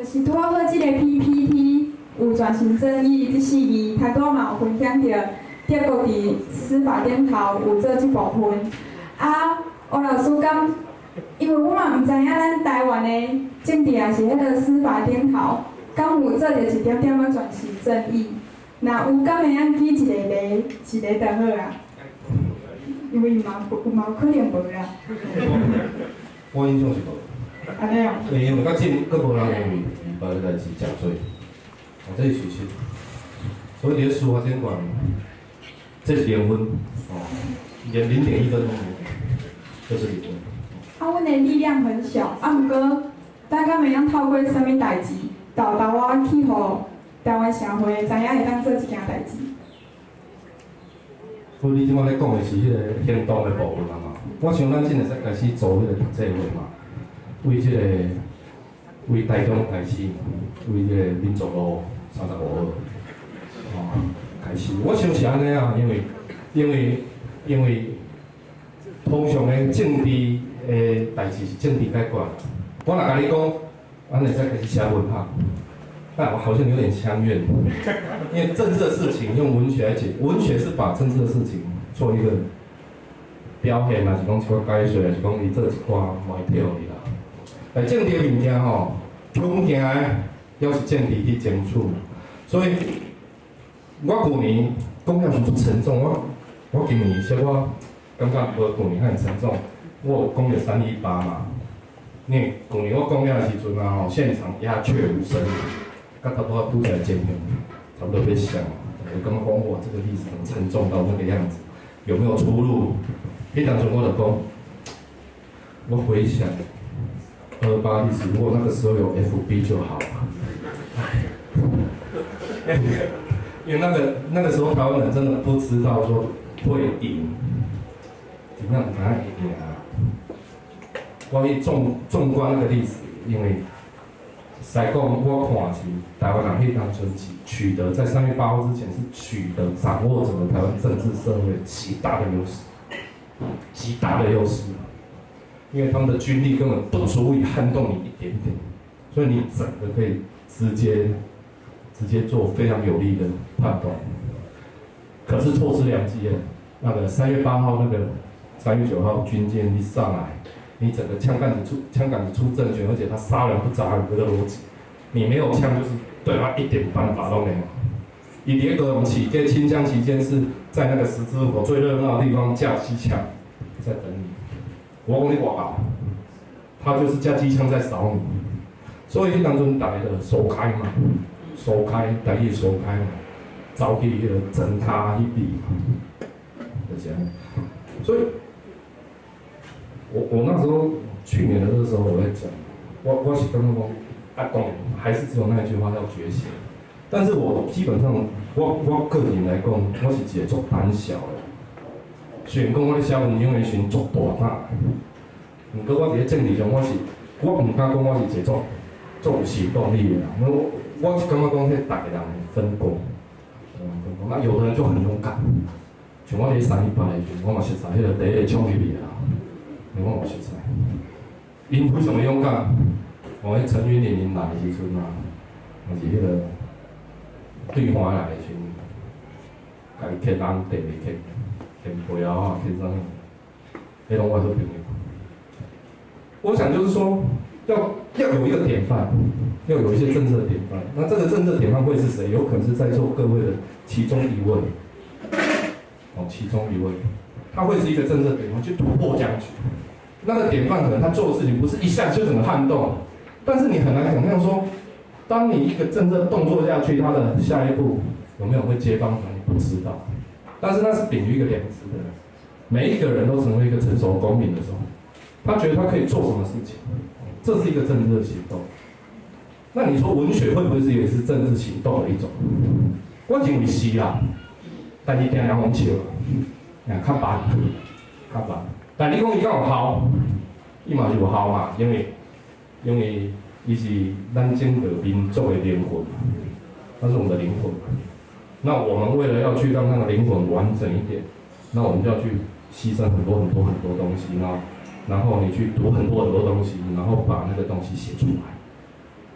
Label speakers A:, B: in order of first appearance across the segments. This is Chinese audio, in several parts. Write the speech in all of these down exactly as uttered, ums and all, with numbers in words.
A: 就是拄好好即个 P P T 有转型正义即四字，他拄嘛有分享到德国伫司法顶头有做即部分。啊，吴老师讲，因为我嘛毋知影咱台湾的政治也是迄个司法顶头，敢有做着一点点仔转型正义。若有，敢会晓举一个例，一个就好啊。因为嘛有嘛有可能无啦。
B: 我印象是无。
A: 安尼哦。
B: 因为到今佫无人因为伊别个代志食罪，哦，这是事实。所以伫咧司法监管，这是零分，哦，连零点一分都没有，这是零分。
A: 啊，阮的力量很小，啊，毋过大家会晓透过啥物代志，豆豆啊去互台湾社会知影会当做一件代志。
B: 所以你即摆咧讲的是迄个行动的部分啊嘛，我想咱真会使开始做迄个读册会嘛。 为即、这个为台中开始，为即个民族路三十五号，哦开始。我想是安尼啊，因为因为因为通常的政治的代志是政治解决。我若甲你讲，咱会使开始写文学，但我好像有点相怨，因为政治的事情用文学来解，文学是把政治的事情做一个表现，还是讲一个解说，还是讲伊做一寡媒体而已啦。 但政治物件吼，冲行诶，要是政治去争取，所以我去年讲了是足沉重，我我今年小可感觉无去年遐尔沉重。我有讲了三一八嘛，因为去年我讲了的时阵啊吼，现场鸦雀无声，甲差不多拄起来监控，差不多要响。我感觉讲哇，这个历史很沉重到那个样子，有没有出路？迄当阵我就讲，我回想。 二八历史，如果那个时候有 F B 就好了。因为那个那个时候台湾人真的不知道说会赢，怎么样怎样赢啊？关于纵纵观那个历史，因为来讲我看是台湾人迄当阵取取得在三月八号之前是取得掌握整个台湾政治社会极大的优势，极大的优势。 因为他们的军力根本不足以撼动你一点点，所以你整个可以直接直接做非常有力的判断。可是错失良机耶，那个三月八号那个三月九号军舰一上来，你整个枪杆子出枪杆子出政权，而且他杀人不眨眼的逻辑，你没有枪就是对他一点办法都没有。以迭个我们起在清枪期间是在那个十字路口最热闹的地方架机枪，在等你。 我讲你外口，他就是架机枪在扫你，所以迄当阵大家就收开嘛，收开，台语收开嘛，走去迄个整他迄边嘛，就这样。所以，我我那时候去年的那时候我在讲，我我是刚刚讲，啊讲还是只有那一句话要觉醒，但是我基本上我我个人来讲，我是一个足胆小的。 虽然讲我咧写文章的时阵足大胆，毋过我伫咧政治上我是，我毋敢讲我是一个足足有行动力的人。我我是感觉讲，迄逐个人分工，分工。那有的人就很勇敢，像我伫三一八的时阵，我嘛熟悉迄个第一个冲入去啊，我嘛熟悉。因非常的勇敢，我迄陈云林因来的时阵啊，还是迄个对方来的时阵，家己客人地袂客。 天陪啊，天上，黑龙江好朋友。我想就是说，要要有一个典范，要有一些政治的典范。那这个政治典范会是谁？有可能是在座各位的其中一位，哦，其中一位，他会是一个政治的典范，去突破僵局。那个典范可能他做的事情不是一下就整个撼动，但是你很难想象说，当你一个政治动作下去，他的下一步有没有会接帮他，你不知道。 但是那是秉于一个良知的，每一个人都成为一个成熟公民的时候，他觉得他可以做什么事情，这是一个政治的行动。那你说文学会不会是也是政治行动的一种？我认为是啦，但是听人讲笑，啊，较慢，较慢。但你讲伊敢有效，伊嘛是有效嘛，因为因为伊是咱整个民族的灵魂，它是我们的灵魂。 那我们为了要去让那个灵魂完整一点，那我们就要去牺牲很多很多很多东西，然后，然后你去读很多很多东西，然后把那个东西写出来。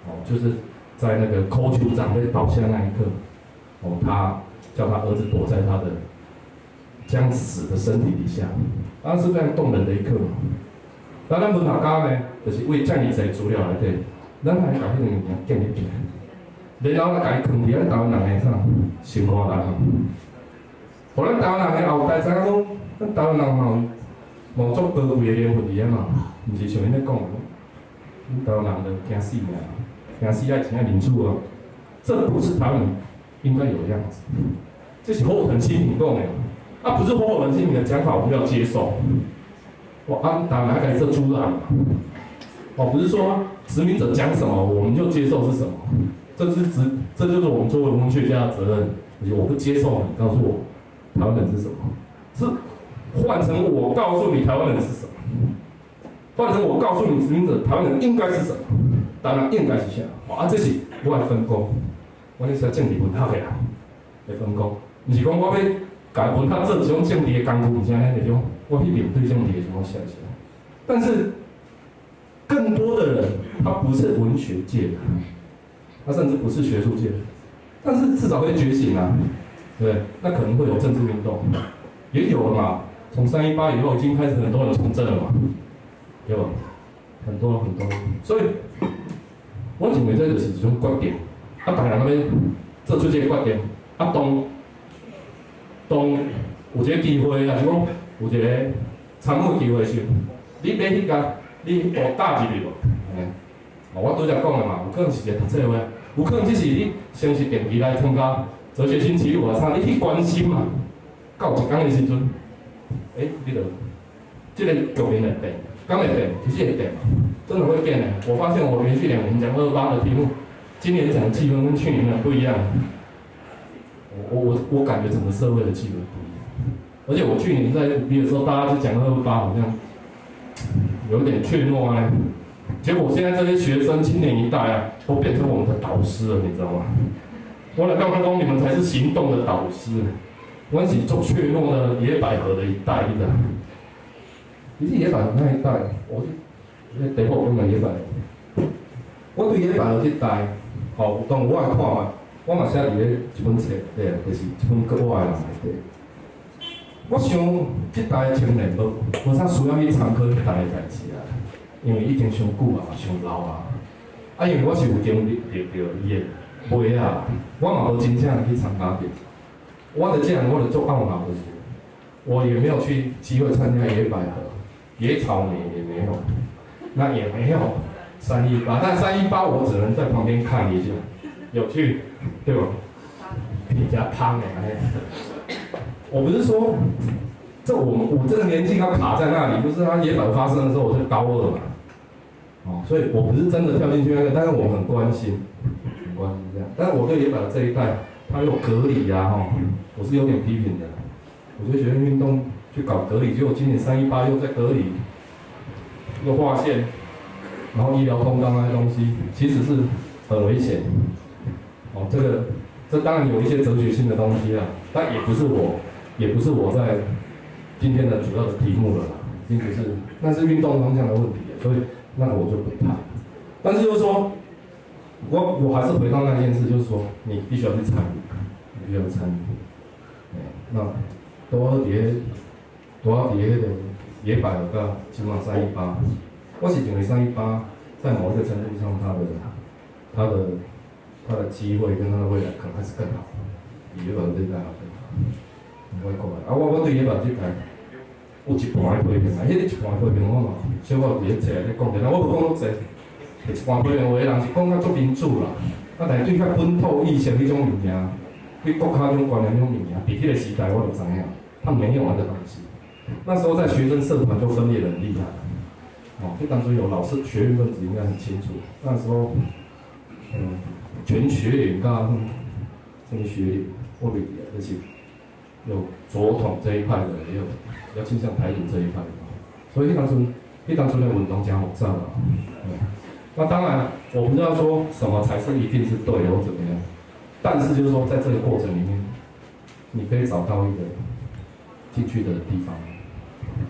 B: 哦，就是在那个扣球长被倒下那一刻，哦，他叫他儿子躲在他的将死的身体底下，啊，是非常动人的一刻嘛。那咱文学家呢，就是为遮尔侪资料内底，咱还甲迄个物件建立起来，然后来甲伊藏伫咱台湾人的啥生活内，互咱台湾人的后代知影讲，咱台湾人嘛有足高贵的灵魂伫啊嘛，毋是像因咧讲，咱台湾人就惊死命，惊死爱情爱民主啊，这不是台湾人应该有的样子，这是后藤新平讲的，啊，不是后藤新平的讲法，我们要接受。我按台湾还该做主人嘛，哦，不是说殖民者讲什么我们就接受是什么，这是殖，这就是我们作为文学家的责任。我不接受你告诉我台湾人是什么，是换成我告诉你台湾人是什么，换成我告诉你殖民者台湾人应该是什么，当然应该是啥，啊，这是我的分工，我是政治文学的人的分工，不是讲我要甲文学做一种政治的工具，而且那种。我去面对政治的情况下起来，但是更多的人他不是文学界的，他甚至不是学术界的，但是至少会觉醒啊，对不对？那可能会有政治运动，也有了嘛。从三一八以后，已经开始很多人从政了嘛，有很多很多。所以，我认为这就是一种决定。啊，当然那边做出这个决定，啊，当当有这个机会，还是讲。有一个参与机会时，你要去甲你学搭入去无？嗯，我拄则讲的嘛，有可能是一个读册会，有可能只是你先是定期来参加哲学星期六啊啥，你去关心嘛。到一天的时阵，诶、欸，你著这个局面会变，敢会变？其实会变嘛，真的会变的。我发现我连续两年讲二八的题目，今年讲的气氛跟去年的不一样。我我我感觉整个社会的气氛不一样。而且我去年在五 B 的时候，大家就讲二二八好像有点怯懦啊。结果现在这些学生青年一代啊，都变成我们的导师了，你知道吗？我来告诉你们才是行动的导师。我是做怯懦的野百合的一代的。其实野百合那一代，我是第五讲的野百合。我对野百合这代，哦，当我来看嘛，我嘛写伫咧一本册，对啊，就是一本国外的人内底。我想，这代青年无无啥需要去参考这代的代志啊，因为已经上久啊，上老啊。啊，因为我是有经历着伊的话啊，我嘛无真正去参加着。我的这样，我的做懊恼的是，我也没有去机会参加野百合、野草莓也没有，那也没有三一八，但三一八我只能在旁边看一下，有趣，对吧？比较胖哎。我不是说，这我我这个年纪要卡在那里，就是他野百合发生的时候，我是高二嘛，哦，所以我不是真的跳进去那个，但是我很关心，很关心这样。但是我对野百合这一代，他有隔离呀，哈，我是有点批评的。我觉得学生运动去搞隔离，结果今年三一八又在隔离，又划线，然后医疗通道那些东西，其实是很危险。哦，这个这当然有一些哲学性的东西啦，但也不是我。也不是我在今天的主要的题目了啦，已经不是，那是运动方向的问题，所以那我就不谈。但是就是说，我我还是回到那件事，就是说你必须要去参与，你必须要参与。那多伫咧，多伫迄个野百合甲今嘛三一八，我是认为三一八在某一个程度上，它的它的它的机会跟它的未来可能还是更好，比野百合这一代好更好。我讲啊，我我对野百合这代有一半的批评啊，迄个一半的批评我嘛，小可伫咧册咧讲者，我无讲到册，一半批评有个人是讲较足民主啦，啊，但是对较本土意识迄种物件，对国家迄种观念迄种物件，伫迄个时代我就知影，他没有那个东西。那时候在学生社团就分裂得很厉害，哦，就当初有老师学运分子应该很清楚，那时候，嗯，全学联甲什么学联，我袂记啊，就是。有左统这一派的，也有比较倾向台独这一派的，所以当初，迄当初的运动真复杂啊。那当然，我不知道说什么才是一定是对的或怎么样，但是就是说，在这个过程里面，你可以找到一个进去的地方。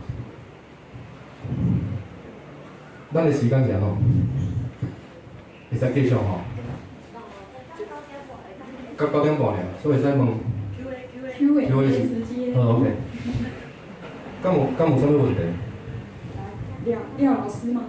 B: 咱的时间讲哦， 会使继续吼。到九点半了，所以使问。
A: Q A 时间。
B: 好 ，OK。敢有敢有啥物问题？
A: 廖廖老师吗？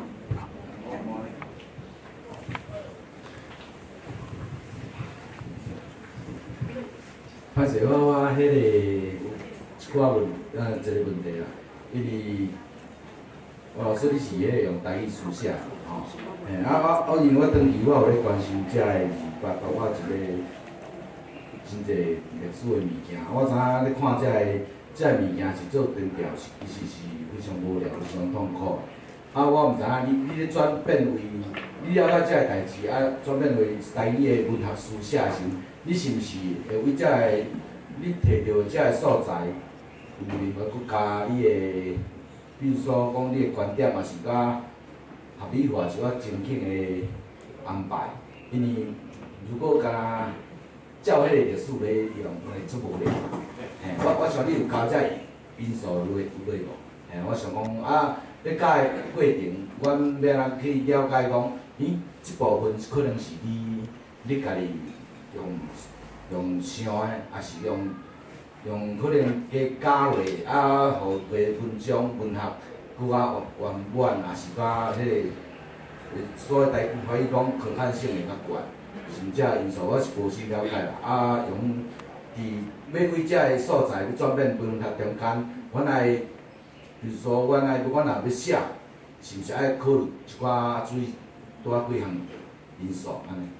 C: 歹势，我我迄个一寡问，呃，一个问题啦，因为我老师你是迄个用台语书写吼，嘿，啊我我因为我长期我有咧关心遮个二八，包括一个真侪历史的物件，我知影咧看遮个遮个物件是做传调，是其实是非常无聊、非常痛苦。啊，我毋知影你你咧转变为你了解遮个代志，啊转变为台语的文学书写时，你是毋是会为遮个你摕到遮个素材，有另外搁加你的，比如说讲你的观点，也是甲合理化一寡情景的安排，因为如果甲照迄个历史来用，会出无咧。嘿，我我想你有加遮因素落落无？嘿，我想讲啊，咧教的过程，阮要安怎去了解讲，咦，即部分可能是你你家己用用想的，也是用用可能加加落，啊，互个文章文学搁较圆满，也是甲迄个所谓台语翻译讲可看性会较悬。是遮因素，我是无深了解啦。啊，用伫要为遮个素材要转变文学中间，阮来，比如说，阮来，阮若要写，是毋是爱考虑一寡注意拄仔几项因素安尼？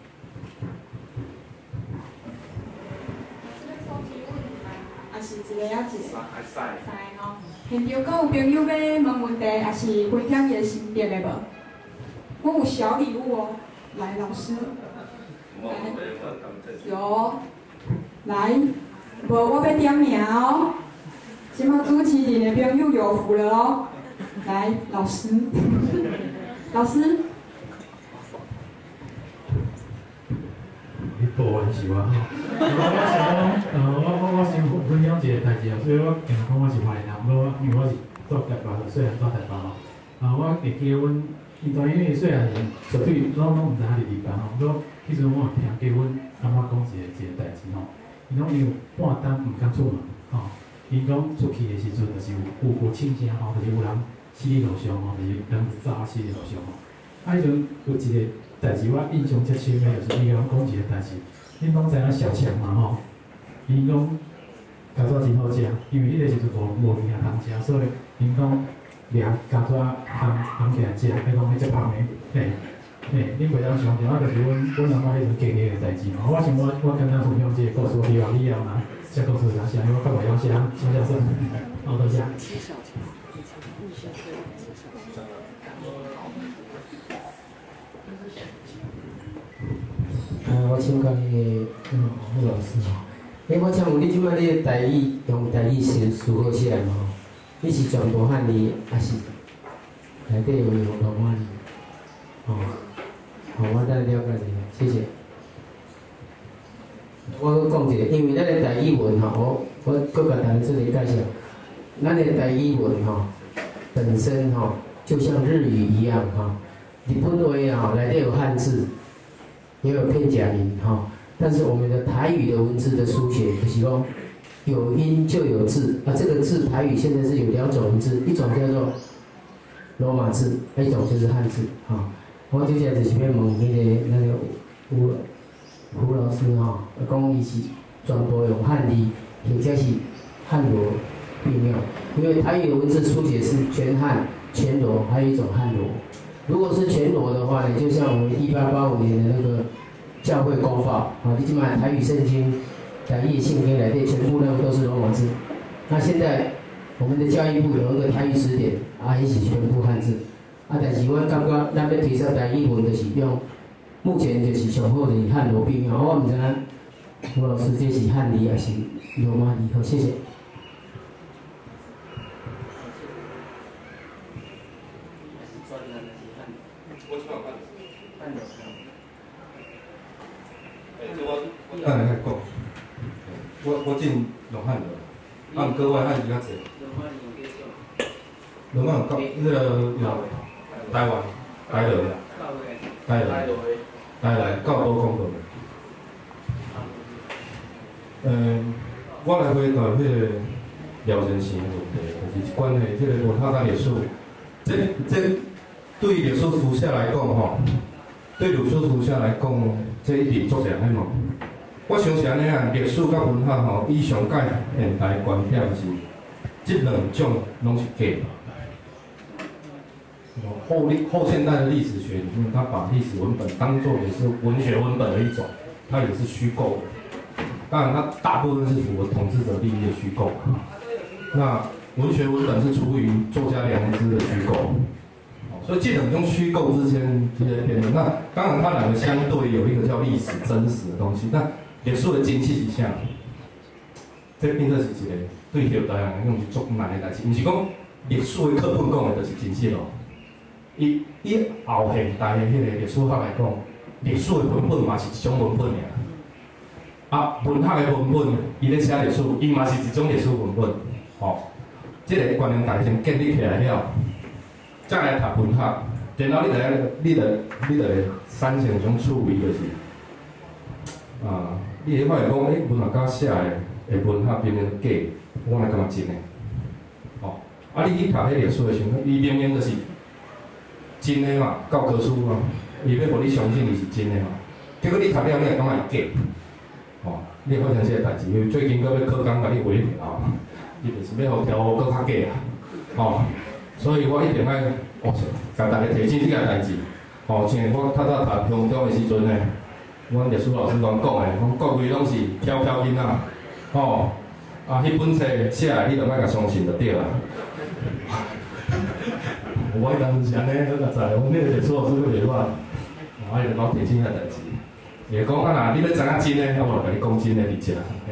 A: 也是一个仔一个。会使吼。现场阁有朋友要问问题，也是分享伊个心得的无？我有小礼物哦，来，老师。来，有，来，无我要点名哦。即马主持人的朋友有福了哦。来，老师，老师。
D: 你播完是我吼，我想讲，呃，我我我先分享一个代志哦，所以我定讲我是华人，不过因为我是住台北的，虽然住台北吼，啊，我会记得阮，因当因为细汉时绝对拢拢毋知影是日本吼，不过迄阵我听过阮阿嬷讲一个一个代志吼，伊讲伊有半当毋敢出门吼，伊讲出去的时阵就是有有有请声吼，就是有人死伫路上吼，就是人早死伫路上吼，啊，迄阵有一个代志我印象足深的，就是伊讲讲一个代志，恁拢知影小强嘛吼，伊讲家跩真好食，因为迄个时阵无无物件通食，所以因讲掠家跩烘烘起来食，伊讲迄只香的，嘿。嘿，恁袂当想着，啊，就是阮阮阿嬷迄阵经历的代志嘛。我想我我简单分享即个故事，希望以后若写故事若写，因为我较袂晓写，写写算。好，多谢。
E: 啊，我请教迄个嗯胡老师吼，诶，我请问你即摆你台语用台语写书好写嘛吼？你是全部汉字，还是内底有用罗马字？哦。好，我再了解一下，谢谢。我搁讲一个，因为咱个台语文吼，我我搁甲大家做一个介绍。咱个台语文吼，本身吼就像日语一样哈，日本话吼内底有汉字，也有片假名哈。但是我们的台语的文字的书写，就是讲有音就有字啊。这个字台语现在是有两种文字，一种叫做罗马字，一种就是汉字哈。我接下来就是要问迄个那个胡胡老师吼，讲伊是全部用汉字，或者是汉罗并用，因为台语的文字书写是全汉、全罗，还有一种汉罗。如果是全罗的话呢，就像我们一八八五年的那个教会公报啊，你起码台语圣经、台语圣经内底全部那个都是罗马字。那现在我们的教育部有一个台语词典啊，也是全部汉字。啊，但是我感觉咱要提升台语文，就是用目前就是上好的汉罗并用。我毋知影吴老师这是汉字还是罗马字？好，谢谢。
B: 咱来讲，我我进罗汉罗，啊，毋过我汉字较济。罗马有讲，迄个有台湾、台罗、台罗、 来来，到多讲到。嗯，我来回答迄个廖先生的问题，就是关于这个文化甲历史。这这对历史书写来讲吼，对历史书写来讲，这一定足侪迄嘛。我想是安尼啊，历史甲文化吼，以上届现代观点是，这两种拢是假。后历后现代的历史学里面，他把历史文本当作也是文学文本的一种，它也是虚构的。当然，它大部分是符合统治者利益的虚构。那文学文本是出于作家良知的虚构。所以这两种虚构之间这些辩论，那当然它两个相对，有一个叫历史真实的东西，那历史的真实是啥？这变做是一个对现代人来讲是足难的代志，毋是讲历史的课本讲的就是真实咯。以以后现代的迄个历史学来讲，历史的文本嘛是一种文本尔。啊，文学的文本，伊咧写历史，伊嘛是一种历史文本。吼、哦，这个观念大家先建立起来了，再来读文学，然后你来，你来，你来产生一种趣味就是，啊，你会发现讲，诶、欸，文学家写的的文学明明假，我来感觉真诶。吼、哦，啊，你去读迄历史的时候，伊明明就是真诶嘛，教科书嘛，伊要互你相信伊是真诶嘛，结果你读了，你会感觉伊假。吼、哦，你会发生这个代志，因为最近搁要考纲，甲你微调，伊就是要互调搁较假啊，吼、哦，所以我一定爱，哦，甲大家提醒这个代志，吼、哦，像我较早读乡中的时阵呢，阮历史老师拢讲的，讲各位拢是飘飘囡仔，吼、哦，啊，迄本册写的你就莫甲相信就对啦。我迄当时是安尼，我甲知，阮迄个历史老师袂歹，啊，伊就讲提醒个代志。伊讲啊，若你要知影真诶，我就甲你讲真诶，你食。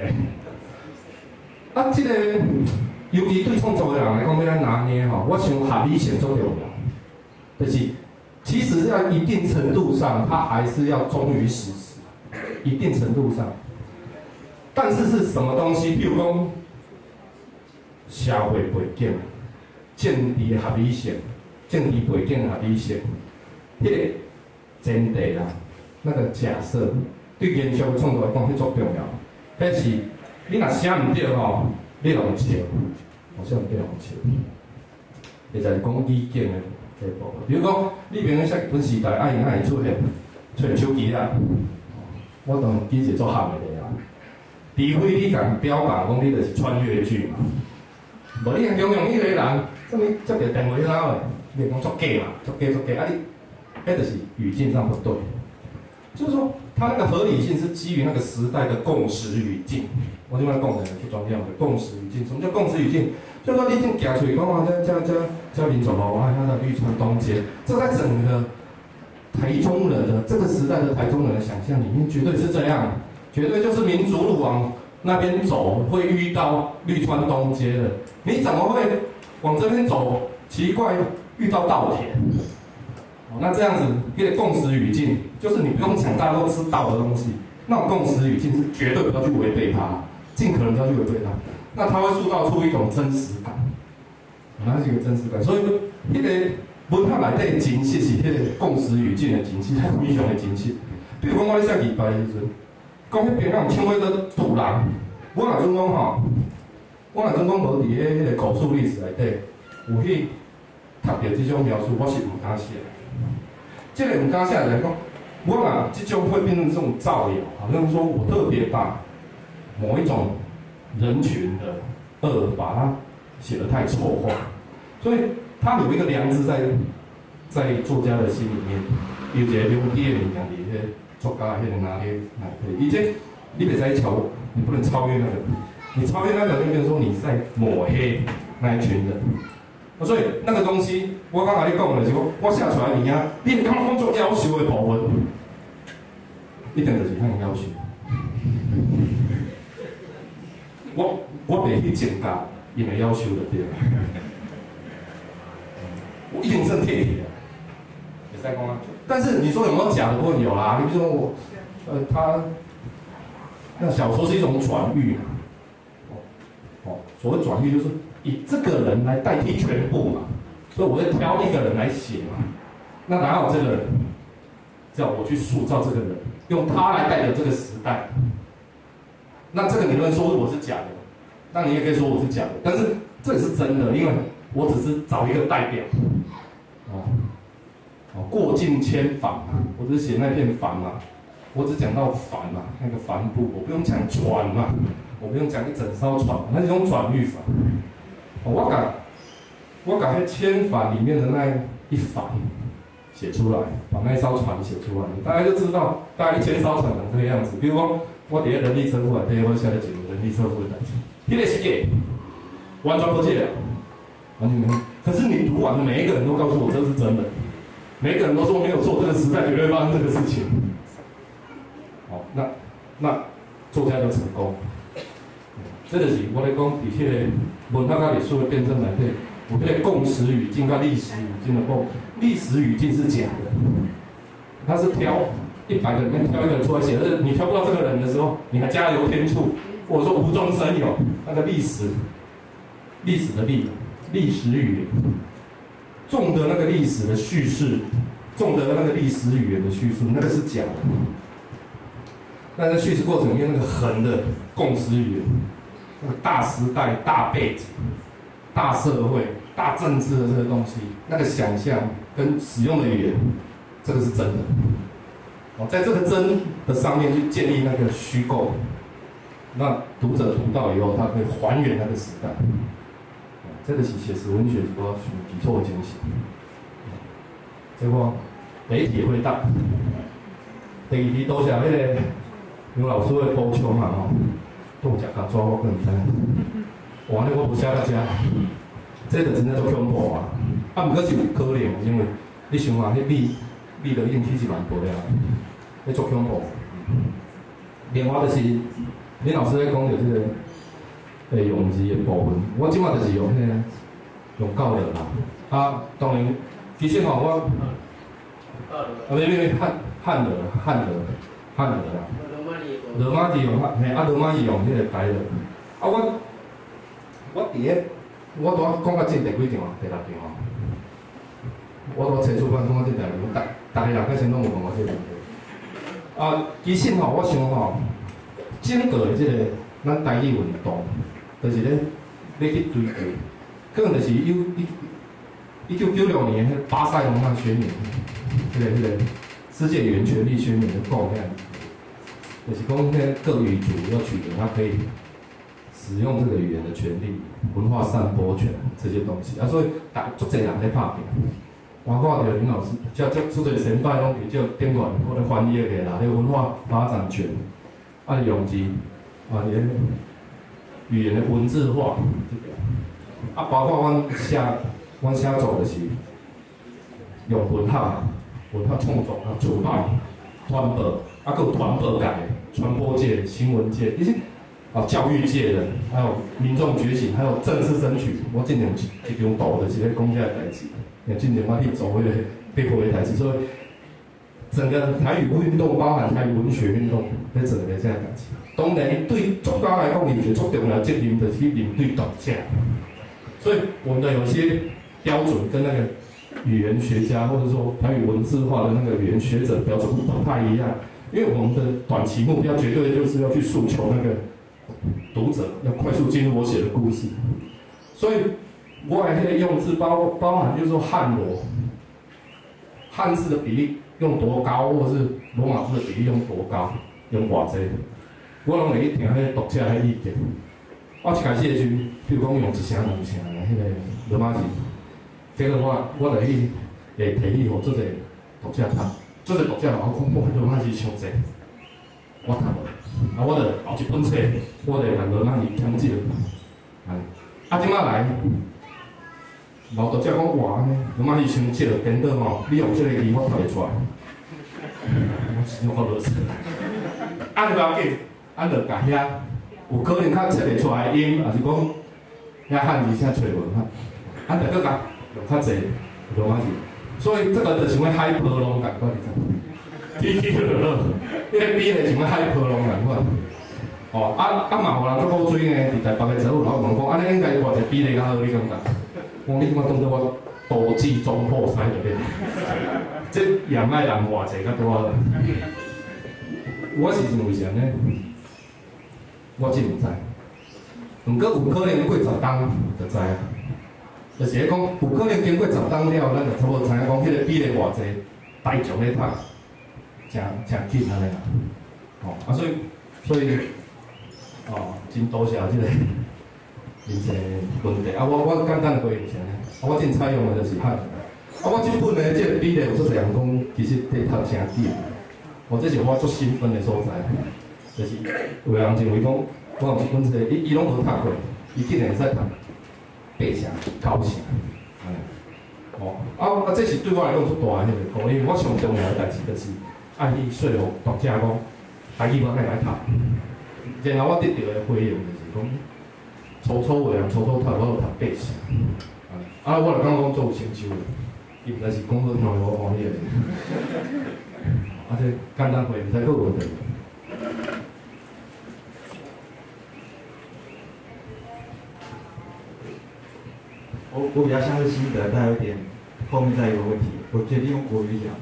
B: 啊，即、这个尤其对创作诶人来讲，要安拿捏吼，我想合理性重要，就是其实在一定程度上，它还是要忠于事实，一定程度上。但是是什么东西？譬如讲社会背景、政治合理性、政治背景合理性，迄、那个前提啦。那个假设对研究创作来讲，迄足重要。迄是你若写毋对吼，你用笑，我写毋对用笑。会就是讲意见的这部分，比如讲，你明明写日本时代，爱因爱出现出现手机啊，我当记者做喊的啊。除非你甲表达讲你就是穿越剧嘛，无你用用迄个人，什么接个电话佬的，你讲作假嘛，作假作假，啊你，迄就是语境上不对。就是说，它那个合理性是基于那个时代的共识语境。我今摆讲的最重要的共识语境。什么叫共识语境？就是说，你正行出去讲啊，这这这这民族路啊，它的绿川东街，这在整个台中人的这个时代的台中人的想象里面，绝对是这样，绝对就是民族路往那边走会遇到绿川东街的。你怎么会往这边走？奇怪，遇到稻田。那这样子，一个共识语境，就是你不用讲，大家都知道的东西。那种共识语境是绝对不要去违背它，尽可能不要去违背它。那它会塑造出一种真实感，那是一个真实感。所以，迄个文学内底的真实是迄个共识语境的真实，它非常的真实。比如讲，我咧写二bài的时阵，讲迄边人唱迄个杜人，我若准讲吼，我若准讲无伫迄迄个口述历史内底有去读到这种描述，我是唔敢写。这个唔敢写来讲，我若这种会变成这种造谣，好像说我特别把某一种人群的恶把它写得太丑化，所以他有一个良知在在作家的心里面，有一个留第二名讲的迄个作家迄个哪里哪里，而且你袂使超，你不能超越那个，你超越那个就变成说你在抹黑那一群人。所以那个东西，我刚才你讲的是讲，我写出来物件，你刚刚做要求的部分，一定就是向要求。我我袂去增加因的要求就对了，我一定是贴题的，会使讲啊。但是你说有没有假的部分有啦？你比如说我，呃，他那小说是一种转喻嘛，哦哦，所谓转喻就是。以这个人来代替全部嘛，所以我会挑一个人来写嘛。那哪有这个人？ 叫我去塑造这个人，用他来代表这个时代。那这个理论说我是假的，那你也可以说我是假的，但是这也是真的，因为我只是找一个代表。哦，哦，过尽千帆嘛，我只是写那片帆嘛，我只讲到帆嘛，那个帆布，我不用讲船嘛，我不用讲一整艘船，那是用转喻法。哦，我讲，我把那千帆里面的那一帆写出来，把那一艘船写出来，大家就知道大概一千艘船长这个样子。比如说，我伫个人力车库内底，我写了几个人力车库的代志，迄个是假，完全不假，完全没有。可是你读完，每一个人都告诉我这是真的，每一个人都说没有错，这个时代绝对发生这个事情。好，那那作家就成功。这就是我咧讲，伫迄个文学甲历史的辩证内底，有迄个共识语境甲历史语境的不，历史语境是假的，它是挑一百个里面挑一个人出来写，而且你挑不到这个人的时候，你还加油添醋，或者说无中生有，那个历史，历史的历。历史语言，重的那个历史的叙事，重的那个历史语言的叙述，那个是假的。那在叙事过程里面，那个横的共识语言，那个大时代、大背景、大社会、大政治的这个东西，那个想象跟使用的语言，这个是真的。哦，在这个真的上面去建立那个虚构，那读者读到以后，他可以还原那个时代。这个是写实文学一个上基础的精神。这个第一题会答，第二题多谢迄个刘老师的补充嘛吼，都有食甲抓我更唔知。哇，那我不写到遮，这个真正足恐怖啊！啊，毋过是有可能，因为你想下，迄米米就已经七十万步了，迄足恐怖。另外就是，林老师咧讲着这个。诶，用字的部分，我即马就是用迄、那个用教的啦。啊，当然，其实吼我，啊，没没没汉汉的汉的汉的啦。罗马字用汉，嘿，啊罗马字用迄个台的。啊，我我伫个，我拄仔讲到正第几场啊？第六场啊。我拄找出版讲到正第六场，大大家人家先拢有问我这个问题。啊，其实吼，我想吼，整个的这个咱台语运动。就是咧，咧去追求，可能就是有一一九九六年迄巴塞隆纳宣言，迄、那个迄、那个世界语言权利宣言的构想，就是讲迄各语族要取得他可以使用这个语言的权利、文化散播权这些东西啊，所以大足侪人在拍拼。包括着林老师，叫叫足侪前辈拢伫叫顶悬，我咧翻译个啦，迄文化发展权，啊用字，啊咧。语言的文字化，啊，包括阮写，阮写作就是用文学、文学创作啊、出版、传播，啊，佮有传播界、传播界、新闻界，一些啊教育界的，还有民众觉醒，还有政治争取。我今年一张图就是咧讲这个代志，因今年我去做迄个背后的代志，所以整个台语运动包含台语文学运动，咧整个这样代志。当然，对作家来讲，你最重要的责任就是去面对读者。所以，我们的有些标准跟那个语言学家或者说台语文字化的那个语言学者标准不太一样。因为我们的短期目标绝对就是要去诉求那个读者要快速进入我写的故事。所以，我还可以用字包包含就是说汉罗，汉字的比例用多高，或者是罗马字的比例用多高，用偌济。我拢会去听迄个读者迄意见。我一开始的时阵，比如讲用一声两声的迄个罗马字，结果我我就去会提议互做者读者读，做者读者我讲哇罗马字伤济，我读无，啊我就后一本册，我就用罗马字添字，啊，啊即摆来，无读者讲哇安尼罗马字伤济，颠倒吼，你用即个字我读袂出来，我真我落水，啊就不要紧。咱就甲遐有可能较测袂出来的音，也是讲遐汉字写找无哈，咱就搁甲用较济罗马字，所以这个就像个海波浪感觉，你知？起起落落，迄个比例像个海波浪感觉。哦，啊啊嘛，有人足古锥呢，伫台北的政府老问讲，安尼应该偌济比例较好，你感觉？我你即马当作我多技中破塞入咧， 这养爱人偌济较多了。我是认为啥呢？我真毋知。毋过有可能过十冬就知啊。就是讲有可能经过十冬了，咱就差不多知影讲，迄个比例偌济，大众咧读，诚诚紧安尼啦。哦，啊所以所以哦，真多谢即个人生问题。啊，我我简单回应啥呢？啊，我真采用的就是汉。啊，我即本的即个比例有足侪人讲，其实伫读诚紧。哦，这是我足兴奋的所在，就是有人认为讲，我有一本册，伊伊拢无读过，伊竟然会使读八成、九成，嗯，哦，啊啊，这是对我来讲足大的迄个鼓励，因为我上重要的代志就是爱去说服读者讲，台语我爱来读，然后我得到的回应就是讲，初初的人初初读，我有读八成，啊，我就感觉讲做有成就的，伊毋知是讲好听我欢喜的。啊，这简单回，唔使够问题。
F: 我我比较像是心得，但有点后面再有个问题，我决定用国语讲。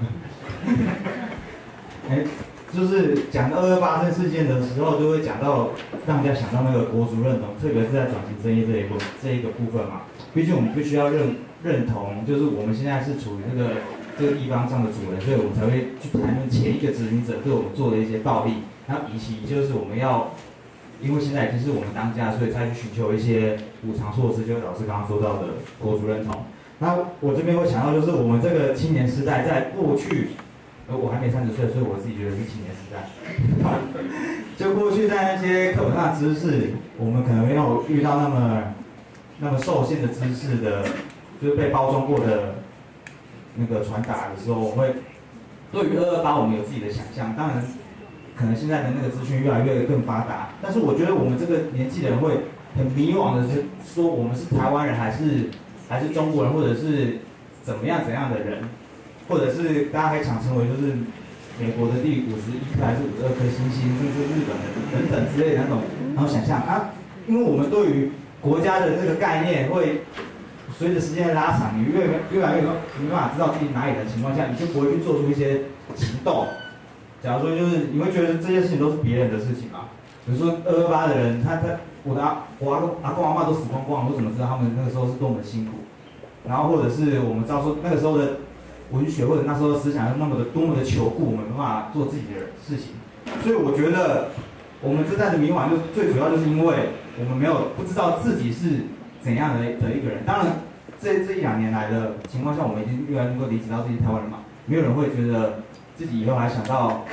F: 哎、欸，就是讲二二八这事件的时候，就会讲到让人家想到那个国族认同，特别是在转型正义这一部这一个部分嘛。毕竟我们必须要认认同，就是我们现在是处于那个。这个地方上的主人，所以我们才会去谈论前一个殖民者对我们做的一些暴力，然后以及就是我们要，因为现在已经是我们当家，所以才去寻求一些补偿措施，就是老师刚刚说到的国族认同。那我这边会想到，就是我们这个青年时代，在过去，呃，我还没三十岁，所以我自己觉得是青年时代。就过去在那些课本上的知识，我们可能没有遇到那么那么受限的知识的，就是被包装过的。那个传达的时候，我会对于二二八我们有自己的想象。当然，可能现在的那个资讯越来越更发达，但是我觉得我们这个年纪的人会很迷惘的是说，我们是台湾人还是还是中国人，或者是怎么样怎样的人，或者是大家还想成为就是美国的第五十一颗还是五十二颗星星，就是日本的等等之类的那种那种想象啊。因为我们对于国家的这个概念会。随着时间的拉长，你越越来越没办法知道自己哪里的情况下，你就不会去做出一些行动。假如说就是你会觉得这些事情都是别人的事情嘛，比如说二二八的人，他他我的阿我阿公阿公阿嬤都死光光了，我怎么知道他们那个时候是多么的辛苦？然后或者是我们知道说那个时候的文学或者那时候的思想是那么的多么的求固，我们没办法做自己的事情。所以我觉得我们这代的迷惘，就最主要就是因为我们没有不知道自己是。怎样的的一个人？当然，这这一两年来的情况下，我们已经越来越能够理解到自己是台湾人嘛。没有人会觉得自己以后还想到，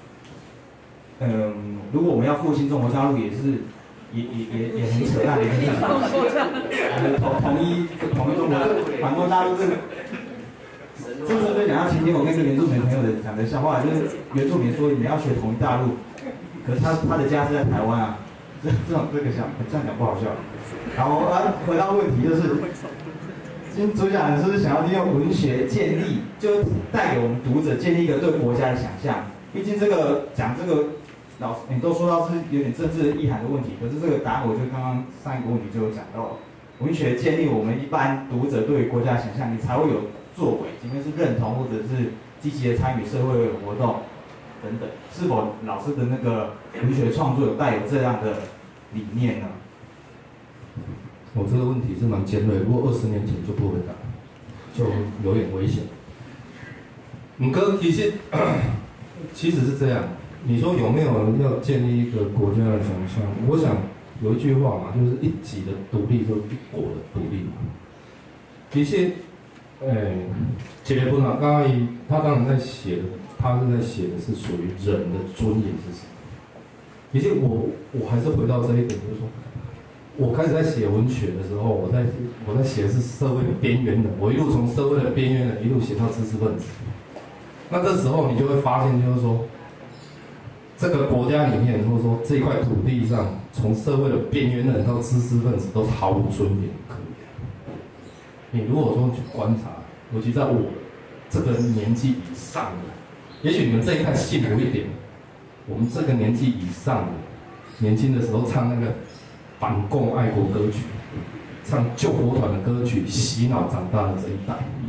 F: 嗯，如果我们要复兴中国大陆，也是也也也也很扯淡的一件事情。统统一统一中国，反攻大陆这个，这时候就讲到前天我跟一个原住民朋友的讲的笑话，就是原住民说你要学统一大陆，可是他他的家是在台湾啊。这这种这个想这样讲不好笑。然后啊，回到问题就是，今天主讲人是不是想要利用文学建立，就带给我们读者建立一个对国家的想象？毕竟这个讲这个老师你都说到是有点政治意涵的问题，可是这个答案我就刚刚上一个问题就有讲到了，文学建立我们一般读者对于国家的想象，你才会有作为，即便是认同或者是积极的参与社会活动。等等，是否老师的那个文学创作有带有这样的理念呢？
B: 我这个问题是蛮尖锐，如果二十年前就不回答，就有点危险。唔过其实其实是这样，你说有没有要建立一个国家的想象？我想有一句话嘛，就是一己的独立就是一国的独立嘛。其实，诶，杰雷布纳刚刚他当然在写的。他是在写的是属于人的尊严是什么？其实我我还是回到这一点，就是说，我开始在写文学的时候，我在我在写的是社会的边缘人，我一路从社会的边缘人一路写到知识分子。那这时候你就会发现，就是说，这个国家里面，或者说这块土地上，从社会的边缘人到知识分子，都是毫无尊严可言。你如果说去观察，尤其在我这个年纪以上的。也许你们这一代幸福一点，我们这个年纪以上的，年轻的时候唱那个反共爱国歌曲，唱救国团的歌曲，洗脑长大的这一代，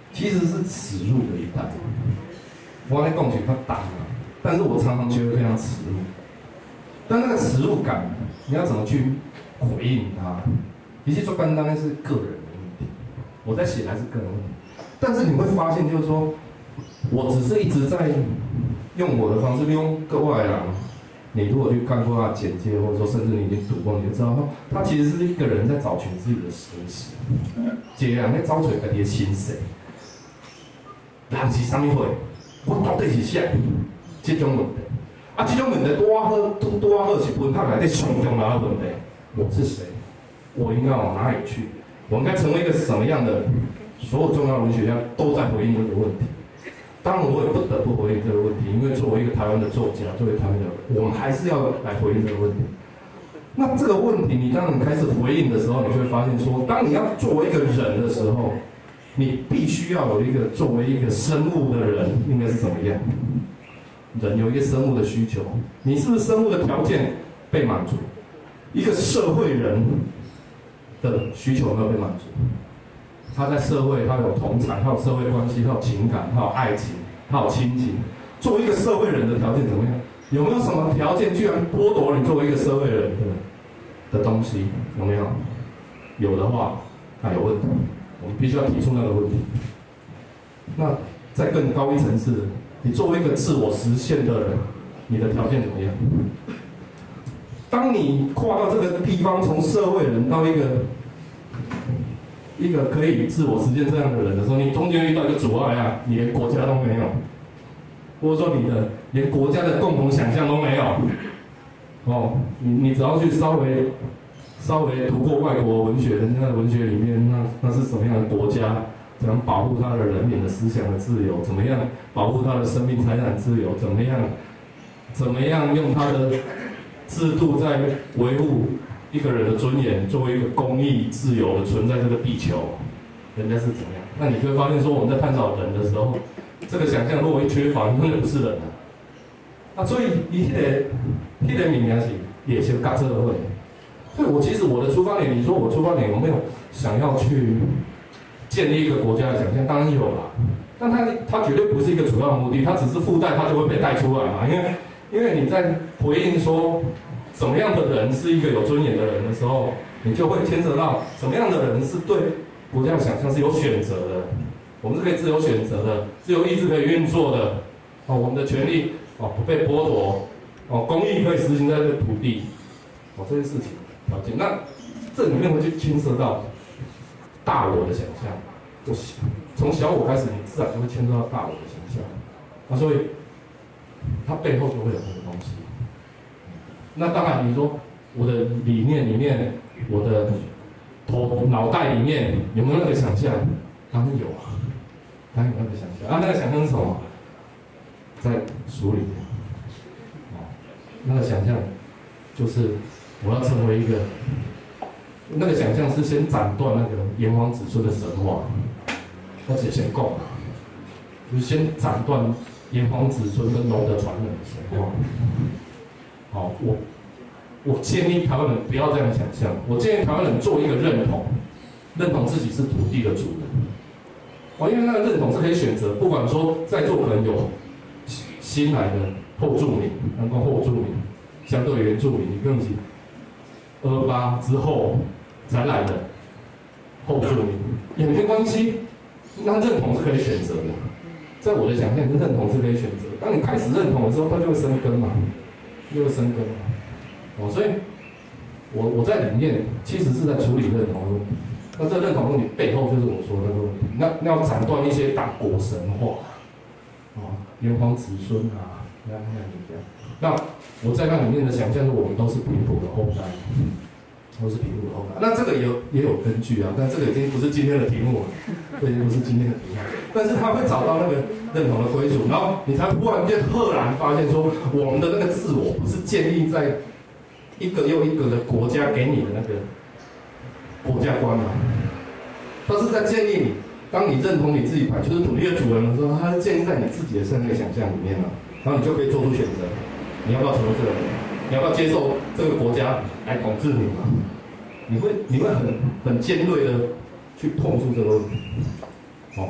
B: 其实是耻辱的一代。我在讲起他打啊，但是我常常觉得非常耻辱。但那个耻辱感，你要怎么去回应它？其实说单单是个人的问题，我在写还是个人问题。但是你会发现，就是说，我只是一直在用我的方式，用各位啊，你如果去看过他的简介，或者说甚至你已经读过，你就知道他其实是一个人在找寻自己的生死，一个人在找找家己的心声。人是啥物货？我到底是啥？这种问题，啊，这种问题多好，多好是文学内底上重要的问题。我是谁？我应该往哪里去？我应该成为一个什么样的人？所有重要的文学家都在回应这个问题。当然，我也不得不回应这个问题，因为作为一个台湾的作家，作为台湾的人，我们还是要来回应这个问题。那这个问题，你当你开始回应的时候，你就会发现说，当你要作为一个人的时候，你必须要有一个作为一个生物的人应该是怎么样？人有一个生物的需求，你是不是生物的条件被满足？一个社会人的需求有没有被满足？他在社会，他有同侪，他有社会关系，他有情感，他有爱情，他有亲情。作为一个社会人的条件怎么样？有没有什么条件居然剥夺你作为一个社会人的的东西？有没有？有的话，那有问题。我们必须要提出那个问题。那再更高一层次，你作为一个自我实现的人，你的条件怎么样？当你跨到这个地方，从社会人到一个一个可以自我实现这样的人的时候，你中间遇到一个阻碍啊，你连国家都没有，或者说你的连国家的共同想象都没有。哦，你你只要去稍微稍微读过外国文学，人家的文学里面，那那是什么样的国家？怎样保护他的人民的思想的自由？怎么样保护他的生命财产自由？怎么样怎么样用他的制度在维护一个人的尊严，作为一个公益自由的存在这个地球，人家是怎么样？那你就会发现说，我们在探讨人的时候，这个想象如果一缺乏，你根本不是人了。啊，所以你迄个迄个名名是也是嘎这个会。所以我其实我的出发点，你说我出发点有没有想要去建立一个国家的想象？当然有啦，但它它绝对不是一个主要目的，它只是附带，它就会被带出来嘛。因为因为你在回应说怎么样的人是一个有尊严的人的时候，你就会牵扯到什么样的人是对国家的想象是有选择的，我们是可以自由选择的，自由意志可以运作的。哦，我们的权利哦不被剥夺，哦公益可以实行在这个土地，哦这些事情条件，那这里面会去牵涉到大我的想象。我从小我开始，你自然就会牵涉到大我的想象，啊所以它背后就会有这个东西。那当然，你说我的理念里面，我的头脑袋里面有没有那个想象？当然有啊，当然有那个想象啊。那个想象是什么？在书里面，哦，那个想象就是我要成为一个，那个想象是先斩断那个炎黄子孙的神话，或者先讲，就是先斩断炎黄子孙跟龙的传人的神话。好，我我建议台湾人不要这样想象。我建议台湾人做一个认同，认同自己是土地的主人。哦，因为那个认同是可以选择，不管说在座可能有新来的后住民，能够后住民，相对原住民，你更是二八之后才来的后住民，也没关系。那认同是可以选择的，在我的想象，认同是可以选择。当你开始认同的时候，它就会生根嘛。就会生根嘛，哦，所以我我在里面其实是在处理认同的问题。那这认同问题背后就是我说的那个问题。那那要斩断一些大国神话，哦，炎黄子孙啊，那那这样。那我在那里面的想象是，我们都是平埔的后代，都是平埔的后代。那这个也有也有根据啊，但这个已经不是今天的题目了，这已经不是今天的题目。但是他会找到那个认同的归属，然后你才忽然间赫然发现说，我们的那个自我不是建立在一个又一个的国家给你的那个国家观嘛，它是在建立你，当你认同你自己版就是土地的主人的时候，它是建立在你自己的那个想象里面嘛，然后你就可以做出选择，你要不要成为这个人，你要不要接受这个国家来统治你嘛？你会你会很很尖锐的去碰触这个问题，哦。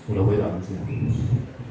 B: 我的回答是这样。